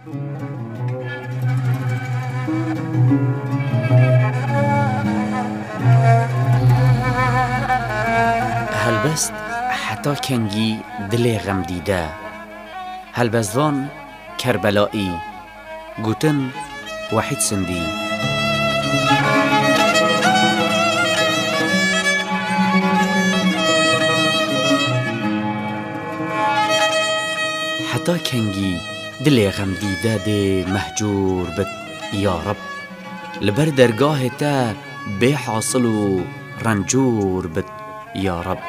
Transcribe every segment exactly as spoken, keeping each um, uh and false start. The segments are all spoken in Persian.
هلبست حتی کنگی دل غم دیده، هلبستوان کربلایی گوتن وحید سندی. حتی کنگی دل غم دیده ده مهجور بد یا رب، لبر درگاه تا بی حاصل و رنجور بد یا رب.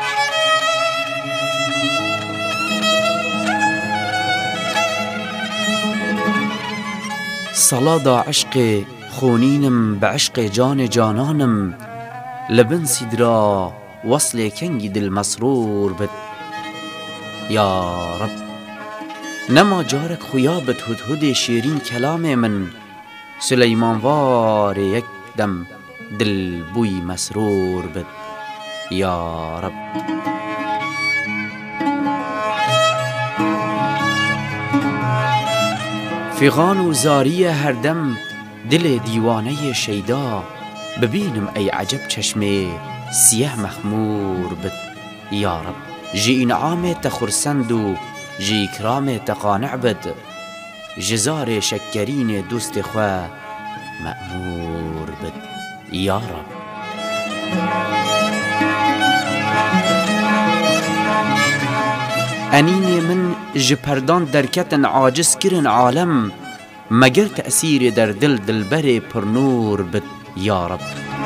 صلادا عشق خونینم بعشق جان جانانم، لبن سیدرا وصل کنگی دل مسرور بد یا رب. نما جارک خویابت هدهد شیرین کلام من، سلیمان وار یک دم دل بوی مسرور بد یا رب. فیغان و زاری هر دم دل دیوانه شیدا، ببینم ای عجب چشم سیه مخمور بد یا رب. جی انعام تخرسند و جی اکرام تقانع بد، جزار شکرین دوست خواه مأمور بد یا رب. انین من جپردان درکتن عاجز کرن عالم، مگر تأثیر در دل دلبر پرنور بد یا رب.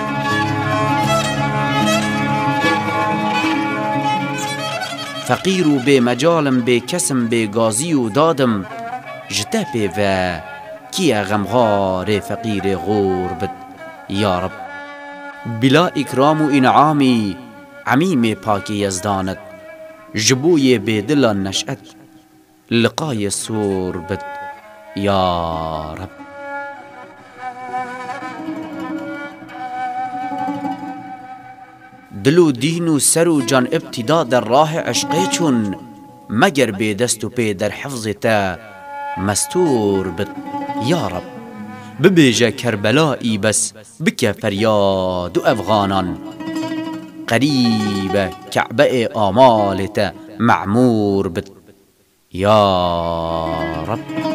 فقیر و بی مجالم بی کسم بی گازی و دادم، جتا پی و کیا غمغار فقیر غور بد یا رب. بلا اکرام و انعامی عمیم پاک یزدانت، جبوی بیدل نشأت لقای سور بد یا رب. دل و دین و سر و جان ابتدا در راه عشقی چون، مگر بی دست و پی در حفظ تا مستور بد یا رب. ببیجه کربلایی بس بکه فریاد و افغانان، قریب کعبه آمال تا معمور بد یا رب.